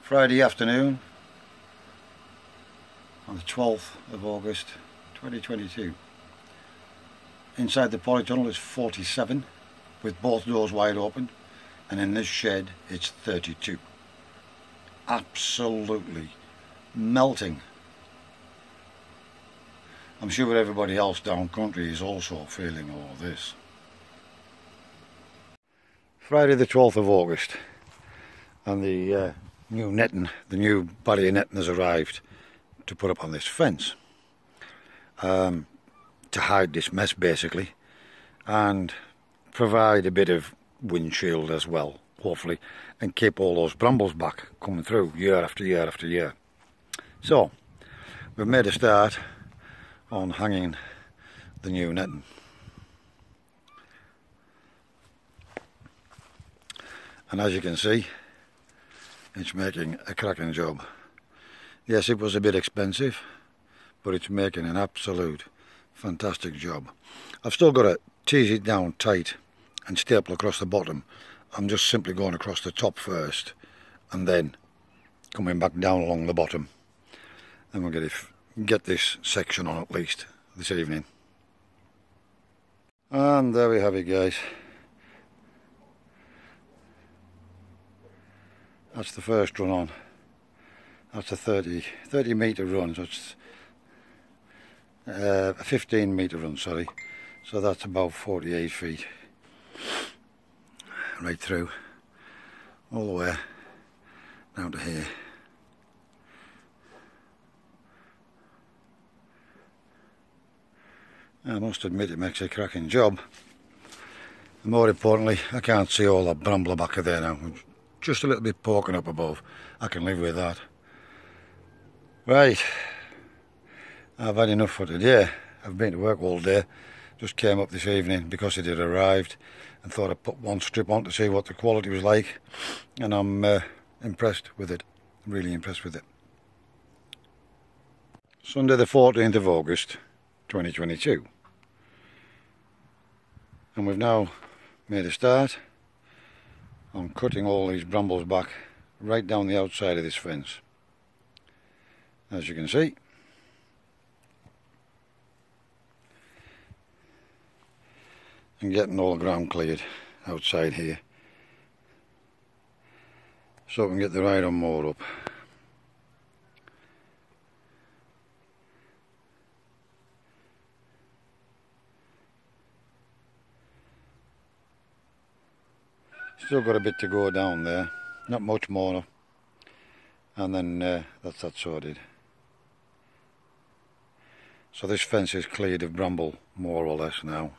Friday afternoon on the 12th of August 2022. Inside the polytunnel is 47 with both doors wide open, and in this shed it's 32. Absolutely melting. I'm sure everybody else down country is also feeling all of this. Friday the 12th of August, and the new netting, the new barrier netting has arrived to put up on this fence to hide this mess basically, and provide a bit of windshield as well, hopefully, and keep all those brambles back coming through year after year after year. So we've made a start on hanging the new netting. And as you can see, it's making a cracking job. Yes, it was a bit expensive, but it's making an absolute fantastic job. I've still got to tease it down tight and staple across the bottom. I'm just simply going across the top first and then coming back down along the bottom. And we'll get this section on at least this evening. And there we have it, guys. That's the first run on. That's a 30 metre run, so it's a 15 metre run, sorry. So that's about 48 feet. Right through, all the way down to here. I must admit it makes a cracking job. And more importantly, I can't see all that bramble back of there now. Just a little bit poking up above. I can live with that. Right, I've had enough for today. I've been to work all day. Just came up this evening because it had arrived and thought I'd put one strip on to see what the quality was like, and I'm impressed with it. Really impressed with it. Sunday the 14th of August 2022, and we've now made a start on cutting all these brambles back right down the outside of this fence. As you can see, and getting all the ground cleared outside here so we can get the right moor up. Still got a bit to go down there, not much more, and then that's that sorted. So this fence is cleared of bramble more or less now.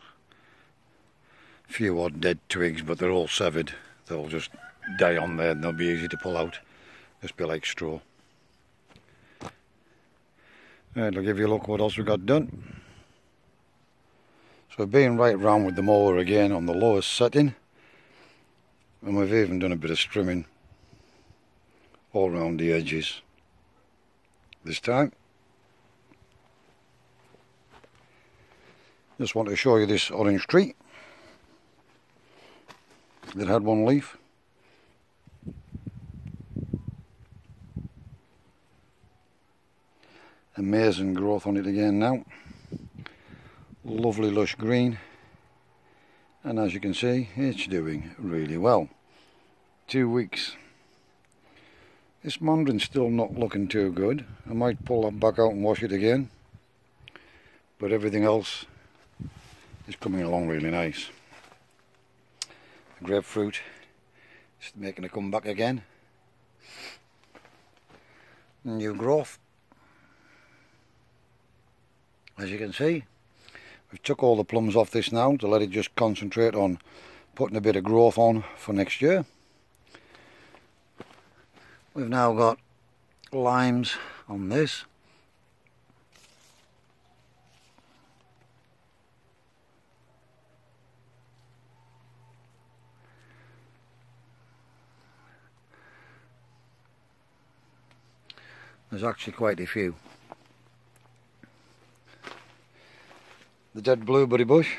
Few odd dead twigs, but they're all severed. They'll just die on there and they'll be easy to pull out. Just be like straw. Right, I'll give you a look what else we got done. So we've been right round with the mower again on the lowest setting, and we've even done a bit of strimming all round the edges this time. Just want to show you this orange tree that had one leaf. Amazing growth on it again now. Lovely lush green, and as you can see, it's doing really well. 2 weeks. This mandarin's still not looking too good. I might pull that back out and wash it again, but everything else is coming along really nice. The grapefruit is making a comeback again. New growth. As you can see, we've took all the plums off this now to let it just concentrate on putting a bit of growth on for next year. We've now got limes on this. There's actually quite a few. The dead blueberry bush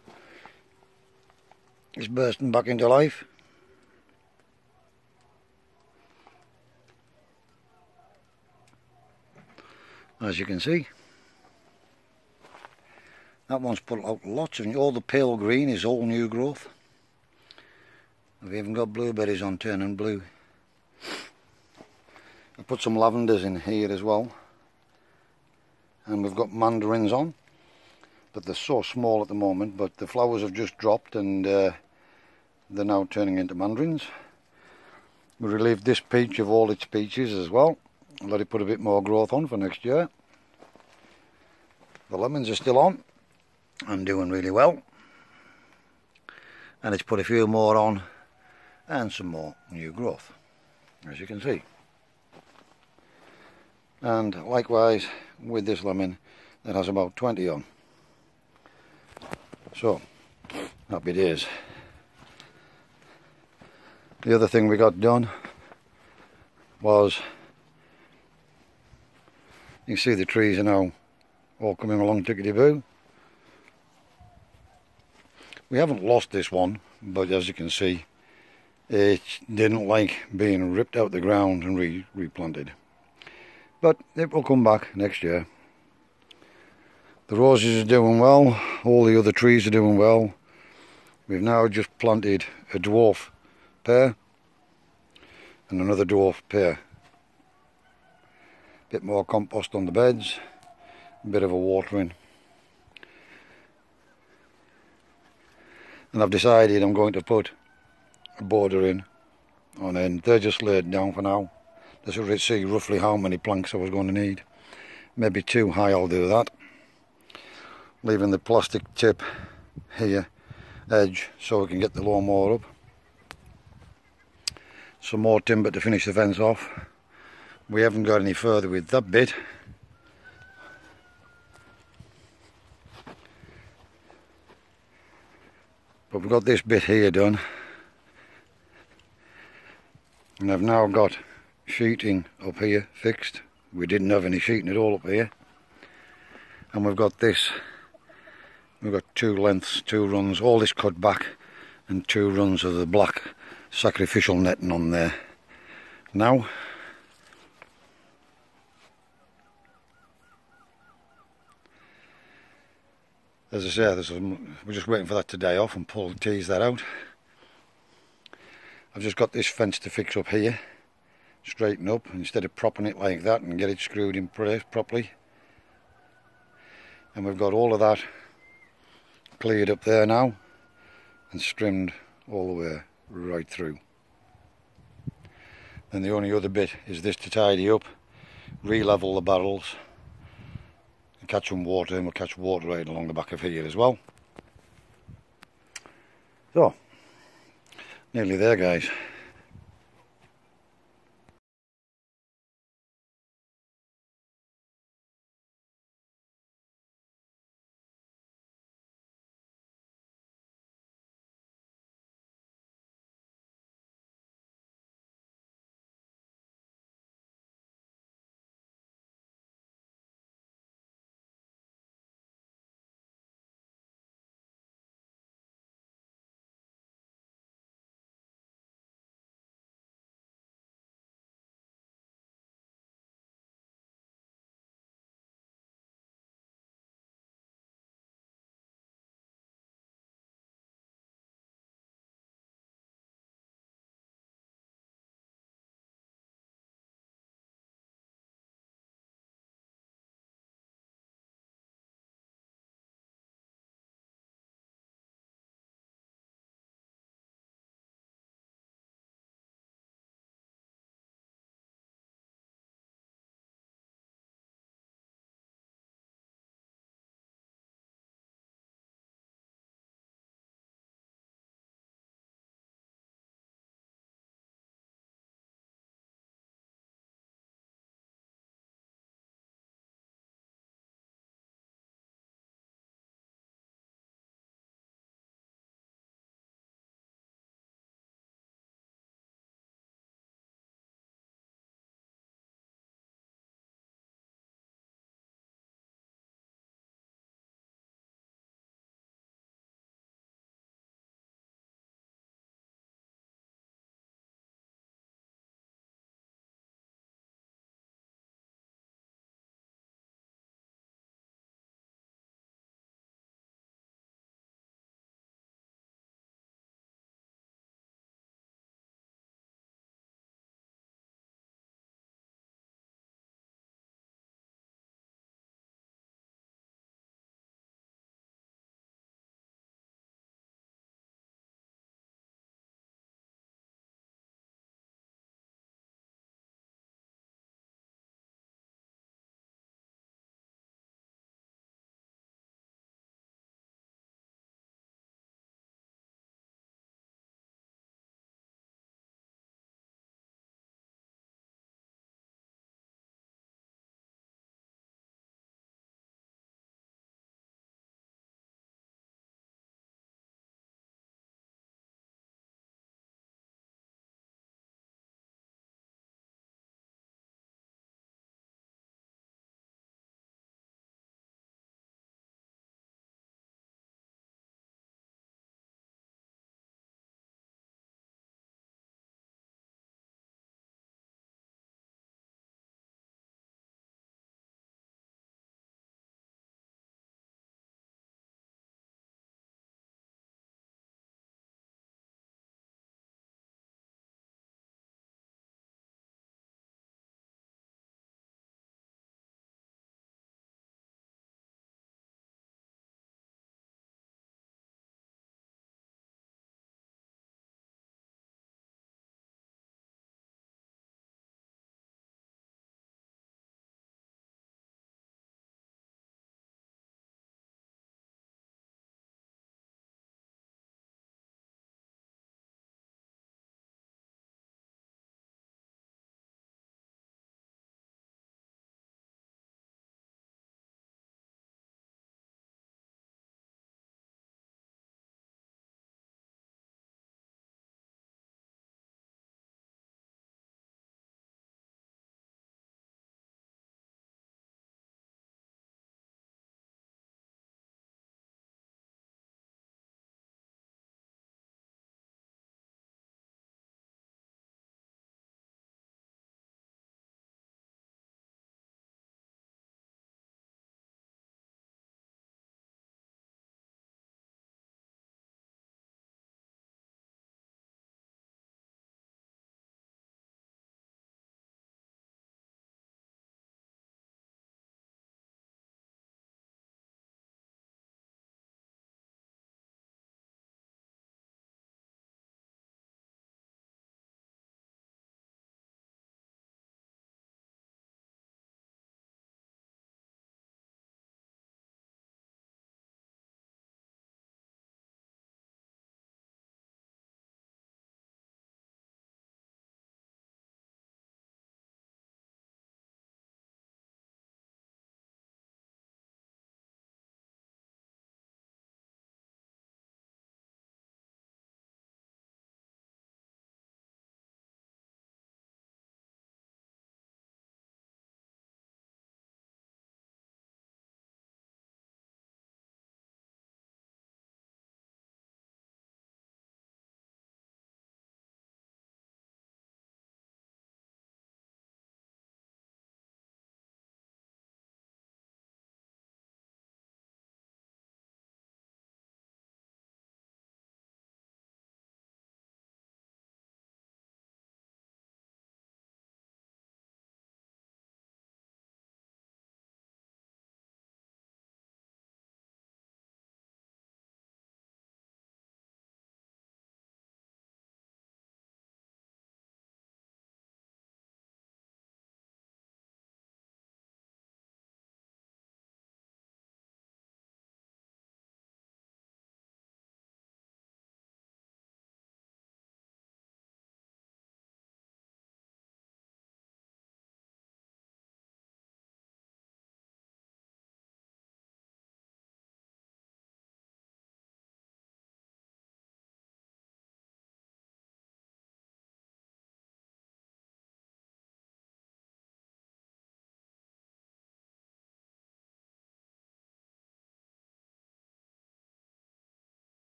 is bursting back into life. as you can see. That one's put out lots of, all the pale green is all new growth. We've even got blueberries on turning blue. I put some lavenders in here as well. And we've got mandarins on, but they're so small at the moment, but the flowers have just dropped and they're now turning into mandarins. We relieved this peach of all its peaches as well. Let it put a bit more growth on for next year. The lemons are still on and doing really well. And it's put a few more on and some more new growth, as you can see. And likewise with this lemon that has about 20 on. So, happy days. The other thing we got done was, you can see the trees are now all coming along tickety-boo. We haven't lost this one, but as you can see, it didn't like being ripped out the ground and replanted. But it will come back next year. The roses are doing well, all the other trees are doing well. We've now just planted a dwarf pear and another dwarf pear. Bit more compost on the beds, a bit of a watering. And I've decided I'm going to put a border in on end. They're just laid down for now. Just to see roughly how many planks I was going to need. Maybe 2 high, I'll do that. Leaving the plastic tip here, edge, so we can get the lawnmower up. Some more timber to finish the fence off. We haven't got any further with that bit. But we've got this bit here done. And I've now got sheeting up here fixed. We didn't have any sheeting at all up here. And we've got this. We've got 2 lengths, 2 runs, all this cut back, and 2 runs of the black sacrificial netting on there. Now, as I say, we're just waiting for that to die off and tease that out. I've just got this fence to fix up here, straighten up, instead of propping it like that and get it screwed in place properly. And we've got all of that cleared up there now and trimmed all the way right through. And the only other bit is this to tidy up, re-level the barrels, and catch some water, and we'll catch water right along the back of here as well. So, nearly there, guys.